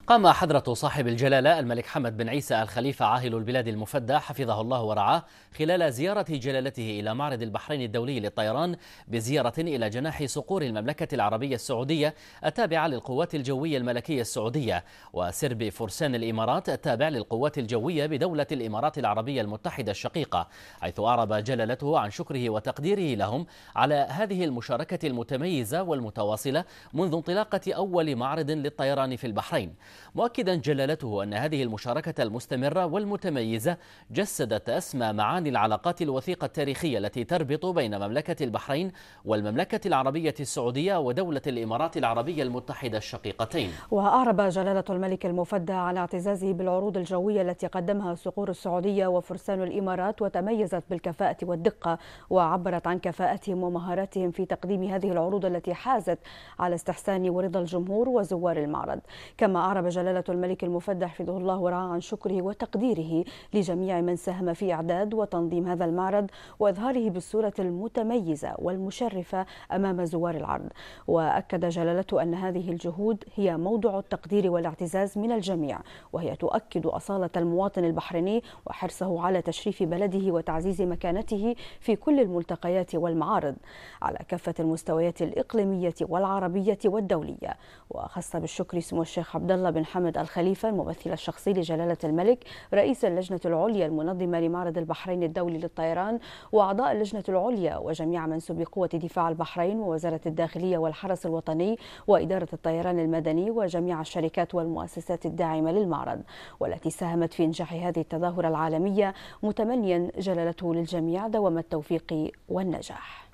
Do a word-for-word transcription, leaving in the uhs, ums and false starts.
قام حضرة صاحب الجلالة الملك حمد بن عيسى آل خليفة عاهل البلاد المفدى حفظه الله ورعاه خلال زيارة جلالته إلى معرض البحرين الدولي للطيران بزيارة إلى جناح صقور المملكة العربية السعودية التابعة للقوات الجوية الملكية السعودية وسرب فرسان الإمارات التابع للقوات الجوية بدولة الإمارات العربية المتحدة الشقيقة، حيث أعرب جلالته عن شكره وتقديره لهم على هذه المشاركة المتميزة والمتواصلة منذ انطلاقة أول معرض للطيران في البحرين، مؤكدا جلالته أن هذه المشاركة المستمرة والمتميزة جسدت أسمى معاني العلاقات الوثيقة التاريخية التي تربط بين مملكة البحرين والمملكة العربية السعودية ودولة الإمارات العربية المتحدة الشقيقتين. وأعرب جلالة الملك المفدى عن اعتزازه بالعروض الجوية التي قدمها صقور السعودية وفرسان الإمارات وتميزت بالكفاءة والدقة، وعبرت عن كفاءتهم ومهاراتهم في تقديم هذه العروض التي حازت على استحسان ورضا الجمهور وزوار المعرض. كما أعرب جلالة الملك المفدى حفظه الله ورعاه عن شكره وتقديره لجميع من ساهم في إعداد وتنظيم هذا المعرض وإظهاره بالصورة المتميزة والمشرفة أمام زوار العرض. وأكد جلالته أن هذه الجهود هي موضع التقدير والاعتزاز من الجميع، وهي تؤكد أصالة المواطن البحريني وحرصه على تشريف بلده وتعزيز مكانته في كل الملتقيات والمعارض على كافة المستويات الإقليمية والعربية والدولية. وخص بالشكر سمو الشيخ عبد الله بن حمد آل خليفة الممثل الشخصي لجلالة الملك رئيس اللجنة العليا المنظمة لمعرض البحرين الدولي للطيران وأعضاء اللجنة العليا وجميع منسوبي قوة دفاع البحرين ووزارة الداخلية والحرس الوطني وإدارة الطيران المدني وجميع الشركات والمؤسسات الداعمة للمعرض والتي ساهمت في إنجاح هذه التظاهرة العالمية، متمنيا جلالته للجميع دوام التوفيق والنجاح.